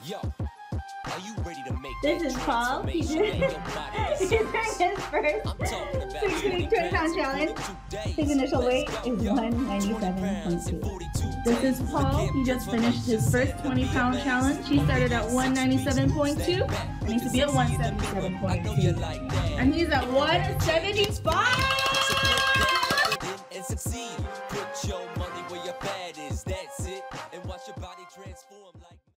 This is Paul. He's doing his first 6-week 20-pound challenge. His initial weight is 197.2. This is Paul. He just finished his first 20-pound challenge. He started at 197.2. Needs to be at 177.2. And he's at 175.